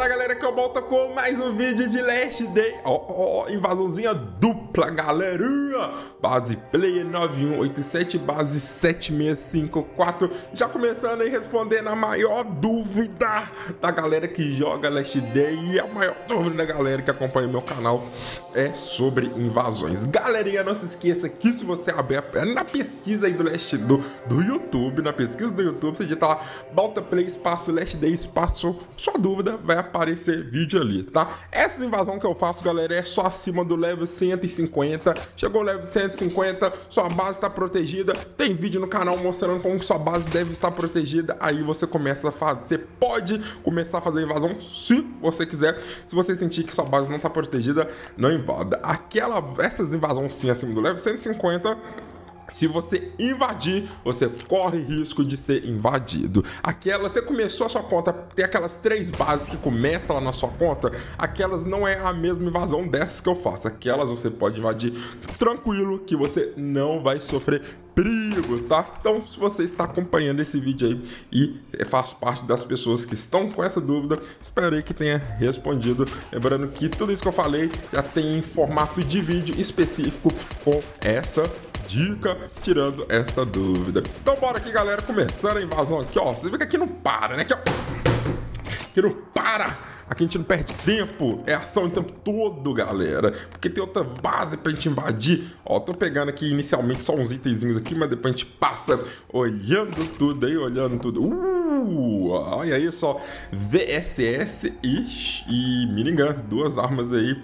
Fala galera, que eu volto com mais um vídeo de Last Day. Invasãozinha dupla, galerinha. Base Player 9187, base 7654. Já começando aí respondendo a maior dúvida da galera que joga Last Day. E a maior dúvida da galera que acompanha o meu canal é sobre invasões. Galerinha, não se esqueça que se você abrir na pesquisa aí do Last do YouTube, na pesquisa do YouTube, você digita lá Balta Play, espaço Last Day, espaço sua dúvida, vai aparecer vídeo ali, tá? Essa invasão que eu faço, galera, é só acima do level 150. Chegou o level 150, sua base está protegida. Tem vídeo no canal mostrando como sua base deve estar protegida. Aí você começa a fazer, você pode começar a fazer invasão se você quiser. Se você sentir que sua base não está protegida, não invada. Essas invasões sim acima do level 150, se você invadir, você corre risco de ser invadido. Você começou a sua conta, tem aquelas 3 bases que começam lá na sua conta, aquelas não é a mesma invasão dessas que eu faço. Aquelas você pode invadir tranquilo, que você não vai sofrer perigo, tá? Então, se você está acompanhando esse vídeo aí e faz parte das pessoas que estão com essa dúvida, espero aí que tenha respondido. Lembrando que tudo isso que eu falei já tem em formato de vídeo específico com essa dica, tirando esta dúvida. Então bora aqui, galera, começando a invasão aqui, ó. Você vê que aqui não para, né? Aqui, ó. Aqui não para. Aqui a gente não perde tempo, é ação o tempo todo, galera. Porque tem outra base pra gente invadir. Ó, tô pegando aqui inicialmente só uns itenzinhos aqui, mas depois a gente passa olhando tudo aí, olhando tudo. Olha aí só, VSS e minigun, 2 armas aí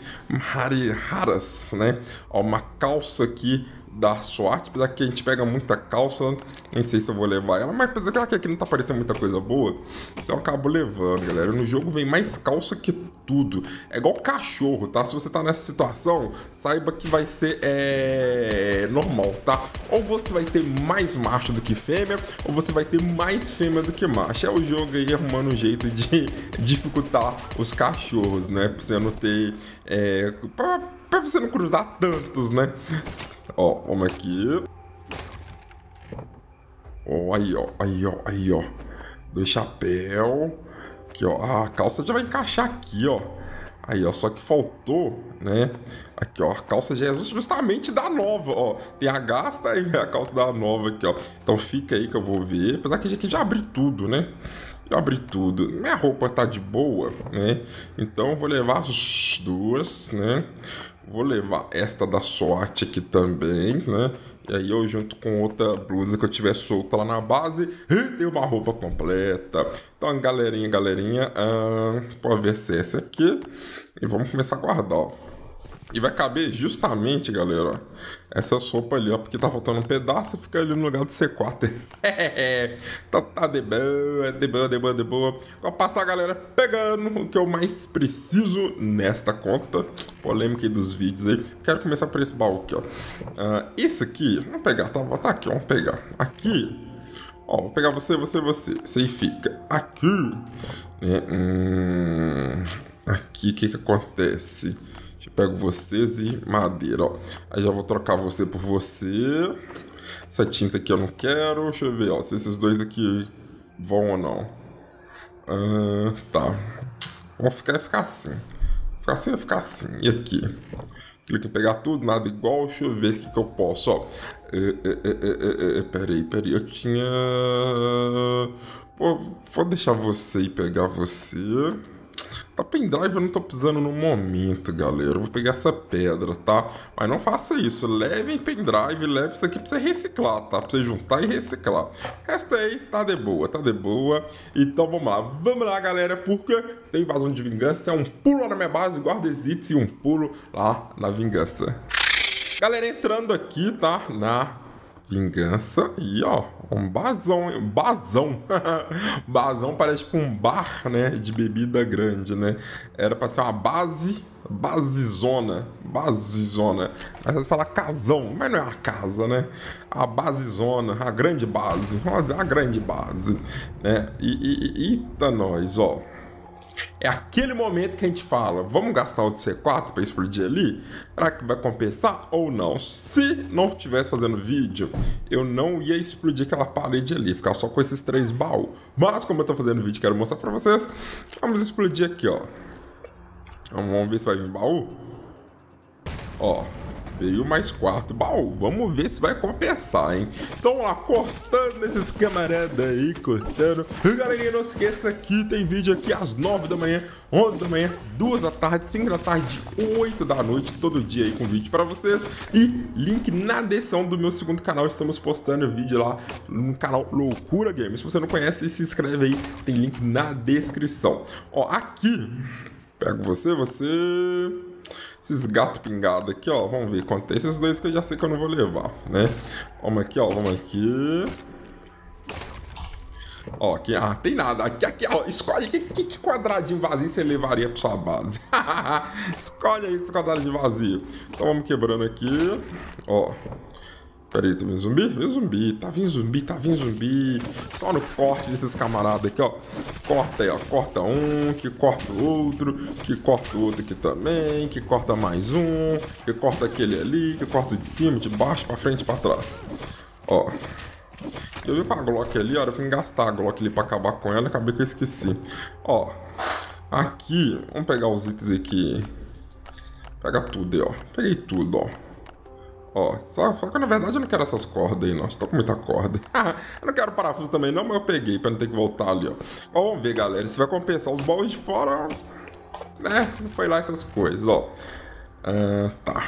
raras, né? Ó, uma calça aqui da SWAT, apesar que a gente pega muita calça, nem sei se eu vou levar ela, mas apesar que aqui não tá parecendo muita coisa boa, então eu acabo levando, galera. No jogo vem mais calça que tudo, é igual cachorro, tá? Se você tá nessa situação, saiba que vai ser normal, tá? Ou você vai ter mais macho do que fêmea, ou você vai ter mais fêmea do que macho. É o jogo aí arrumando um jeito de dificultar os cachorros, né? Pra você não ter... pra você não cruzar tantos, né? Ó, vamos aqui. Ó, aí, ó. 2 chapéus. Aqui, ó. A calça já vai encaixar aqui, ó. Aí, ó, só que faltou, né? Aqui, ó, a calça já é justamente da nova, ó. Tem a gasta e a calça da nova aqui, ó. Então fica aí que eu vou ver. Apesar que aqui já abri tudo, né? Eu abri tudo. Minha roupa tá de boa, né? Então eu vou levar as 2, né? Vou levar esta da SWAT aqui também, né? E aí eu junto com outra blusa que eu tiver solta lá na base, e tem uma roupa completa. Então, galerinha, pode ver se é essa aqui. E vamos começar a guardar, ó. E vai caber justamente, galera, ó, essa sopa ali, ó, porque tá faltando um pedaço e fica ali no lugar do C4. Então tá de boa. Vou passar, galera, pegando o que eu mais preciso nesta conta. Polêmica aí dos vídeos aí. Quero começar por esse baú aqui, ó. Esse aqui, vamos pegar, tá aqui, ó, vamos pegar. Aqui, ó, vou pegar você. Você aí fica aqui. Aqui, o que acontece? Pego vocês e madeira, ó. Aí já vou trocar você por você. Essa tinta aqui eu não quero. Deixa eu ver, ó, se esses 2 aqui vão ou não. Tá. Vamos ficar assim. Vai ficar assim. E aqui? Clica em pegar tudo, nada igual. Deixa eu ver o que eu posso, ó. Peraí. Eu tinha... Vou deixar você e pegar você. A pendrive eu não tô precisando no momento, galera. Eu vou pegar essa pedra, tá? Mas não faça isso. Leve em pendrive, leve isso aqui pra você reciclar, tá? Pra você juntar e reciclar. O resto aí tá de boa. Então vamos lá, galera, porque tem invasão de vingança. É um pulo lá na minha base, guarda exits e um pulo lá na vingança. Galera, entrando aqui, tá? Na vingança. E ó, um basão. Basão parece tipo um bar, né? De bebida grande, né? Era pra ser uma basezona. Aí você fala casão, mas não é uma casa, né? A basezona, a grande base. Vamos dizer, a grande base, né? Eita, nós, ó. É aquele momento que a gente fala, vamos gastar o de C4 para explodir ali? Será que vai compensar ou não? Se não estivesse fazendo vídeo, eu não ia explodir aquela parede ali, ficar só com esses 3 baús. Mas como eu tô fazendo vídeo e quero mostrar para vocês, vamos explodir aqui, ó. Vamos ver se vai vir baú. Ó, veio mais 4 baú. Vamos ver se vai compensar, hein? Então, lá, cortando esses camaradas aí, cortando. E, galerinha, não esqueça que tem vídeo aqui às 9 da manhã, 11 da manhã, 2 da tarde, 5 da tarde, 8 da noite, todo dia aí com vídeo pra vocês. E link na descrição do meu segundo canal. Estamos postando vídeo lá no canal Loucura Games. Se você não conhece, se inscreve aí. Tem link na descrição. Ó, aqui, pego você... Esses gatos pingados aqui, ó, vamos ver quanto tem. Esses 2 que eu já sei que eu não vou levar, né? Vamos aqui, ó, vamos aqui. Ó, aqui, tem nada. Aqui, ó, escolhe que quadradinho vazio você levaria pra sua base. Escolhe aí esse quadradinho vazio. Então vamos quebrando aqui, ó. Pera aí, tá vindo zumbi? Vem zumbi, tá vindo zumbi. Só no corte desses camaradas aqui, ó. Corta aí, ó. Corta um, que corta o outro, que corta o outro aqui também, que corta mais um, que corta aquele ali, que corta de cima, de baixo, pra frente, pra trás. Ó. Eu vi com a Glock ali, ó. Eu fui gastar a Glock ali pra acabar com ela, acabei que eu esqueci. Ó. Aqui, vamos pegar os itens aqui. Pega tudo aí, ó. Peguei tudo, ó. Ó, só que na verdade eu não quero essas cordas aí, não. Estou com muita corda. Eu não quero parafuso também, não, mas eu peguei pra não ter que voltar ali, ó. Ó, vamos ver, galera, se vai compensar os baús de fora, né? Não foi lá essas coisas, ó. Tá.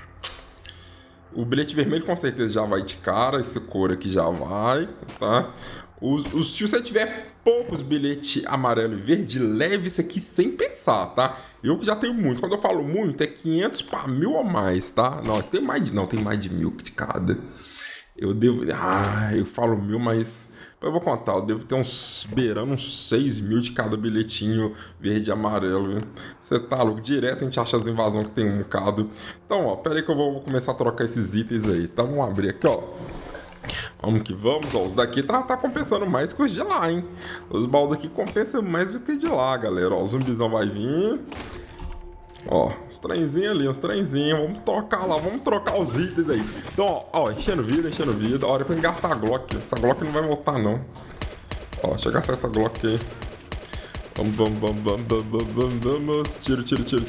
O bilhete vermelho com certeza já vai de cara. Esse cor aqui já vai, tá? Se você tiver poucos bilhetes amarelo e verde, leve isso aqui sem pensar, tá? Eu que já tenho muito. Quando eu falo muito, é 500 para 1000 ou mais, tá? Não, tem mais de 1000 de cada. Eu devo... eu falo 1000, mas... Eu vou contar, eu devo ter beirando uns 6.000 de cada bilhetinho verde e amarelo, viu? Você tá louco? Direto a gente acha as invasões que tem um bocado. Então, ó, pera aí que eu vou começar a trocar esses itens aí, tá? Vamos abrir aqui, ó. Vamos que vamos, ó, os daqui tá compensando mais que os de lá, hein? Os baús daqui compensam mais do que de lá, galera, ó, o zumbizão vai vir. Ó, os trenzinhos ali, os trenzinhos, vamos trocar lá, vamos trocar os itens aí. Então, ó, enchendo vida, olha pra gastar a Glock, essa Glock não vai voltar não. Ó, deixa eu gastar essa Glock aí. Vamos, tiro.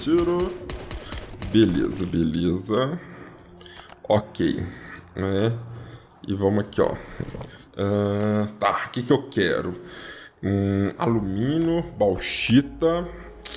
Beleza. Ok, né? E vamos aqui, ó. Tá, o que eu quero? Alumínio, bauxita,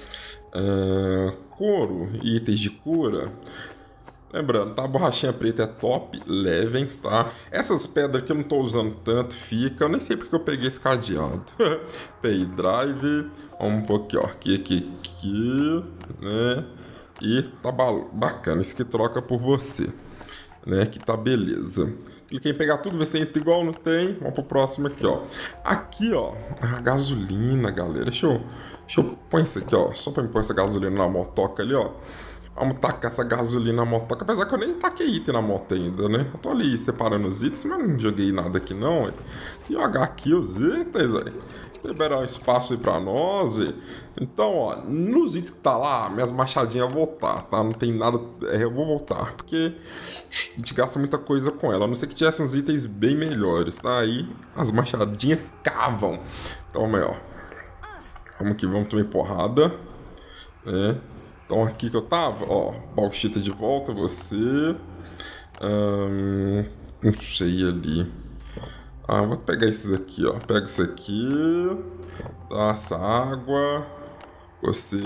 couro e itens de cura. Lembrando, tá? A borrachinha preta é top, levem, tá? Essas pedras que eu não tô usando tanto, fica. Eu nem sei porque eu peguei esse cadeado. Pendrive, vamos pôr aqui, ó. Aqui, né? E tá bacana, esse aqui troca por você, né? Que tá beleza. Cliquei em pegar tudo, ver se tem igual, não tem. Vamos pro próximo aqui, ó. Aqui, ó, a gasolina, galera. Deixa eu pôr isso aqui, ó. Só pra me pôr essa gasolina na motoca ali, ó. Vamos tacar essa gasolina na motoca. Apesar que eu nem taquei item na moto ainda, né? Eu tô ali separando os itens, mas não joguei nada aqui, não. Jogar aqui os itens, velho. Liberar um espaço aí pra nós. Então, ó, nos itens que tá lá, minhas machadinhas vão voltar, tá? Não tem nada... eu vou voltar, porque a gente gasta muita coisa com ela. A não ser que tivesse uns itens bem melhores, tá? Aí as machadinhas cavam. Então, ó. Vamos que vamos tomar porrada, né? Então, aqui que eu tava, ó, bauxita de volta, você. Não sei ali. Vou pegar esses aqui, ó. Pega isso aqui. Dá essa água. Você,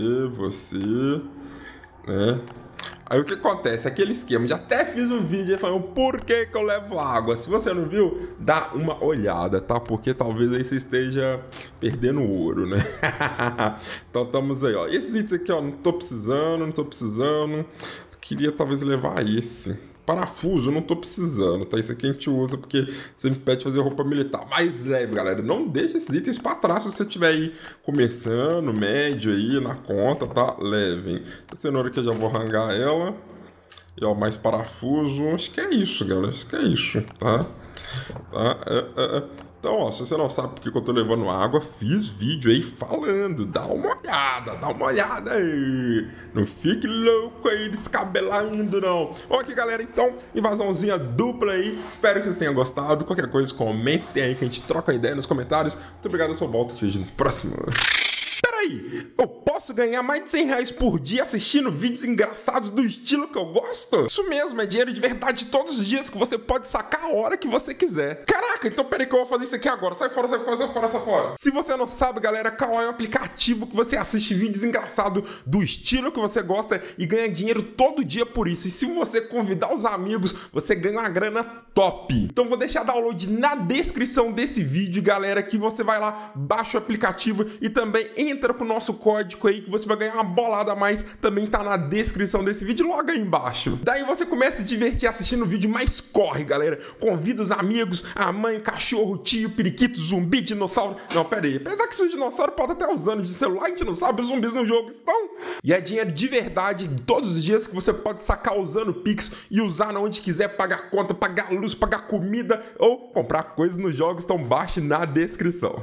né? Aí o que acontece? Aquele esquema, já até fiz um vídeo falando por que eu levo água. Se você não viu, dá uma olhada, tá? Porque talvez aí você esteja perdendo ouro, né? Então estamos aí, ó. Esses itens aqui, ó, não tô precisando. Queria talvez levar esse. Parafuso, não tô precisando, tá? Isso aqui a gente usa porque você me pede fazer roupa militar. Mas leve, galera, não deixe esses itens pra trás se você estiver aí começando, médio aí, na conta, tá? Levem. A cenoura aqui eu já vou rangar ela. E ó, mais parafuso. Acho que é isso, galera. Acho que é isso, tá? Então, ó, se você não sabe por que eu tô levando água, fiz vídeo aí falando. Dá uma olhada aí. Não fique louco aí descabelando, não. Vamos aqui, galera, então, invasãozinha dupla aí. Espero que vocês tenham gostado. Qualquer coisa, comentem aí que a gente troca ideia nos comentários. Muito obrigado, eu sou o Volta, te vejo no próximo. Peraí, eu posso ganhar mais de 100 reais por dia assistindo vídeos engraçados do estilo que eu gosto? Isso mesmo, é dinheiro de verdade todos os dias que você pode sacar a hora que você quiser. Caraca, então peraí que eu vou fazer isso aqui agora. Sai fora, sai fora, sai fora, sai fora. Se você não sabe, galera, Kawaii é um aplicativo que você assiste vídeos engraçados do estilo que você gosta e ganha dinheiro todo dia por isso. E se você convidar os amigos, você ganha uma grana top. Então vou deixar download na descrição desse vídeo, galera, que você vai lá, baixa o aplicativo e também entra com o nosso código aí que você vai ganhar uma bolada a mais, também tá na descrição desse vídeo, logo aí embaixo. Daí você começa a se divertir assistindo o vídeo, mas corre, galera. Convida os amigos, a mãe, o cachorro, o tio, periquito, zumbi, dinossauro. Não, pera aí. Apesar que os dinossauros podem até usar de celular, a gente não sabe, os zumbis no jogo estão. E é dinheiro de verdade todos os dias que você pode sacar usando o Pix e usar onde quiser, pagar conta, pagar luz, pagar comida ou comprar coisas nos jogos, então baixe na descrição.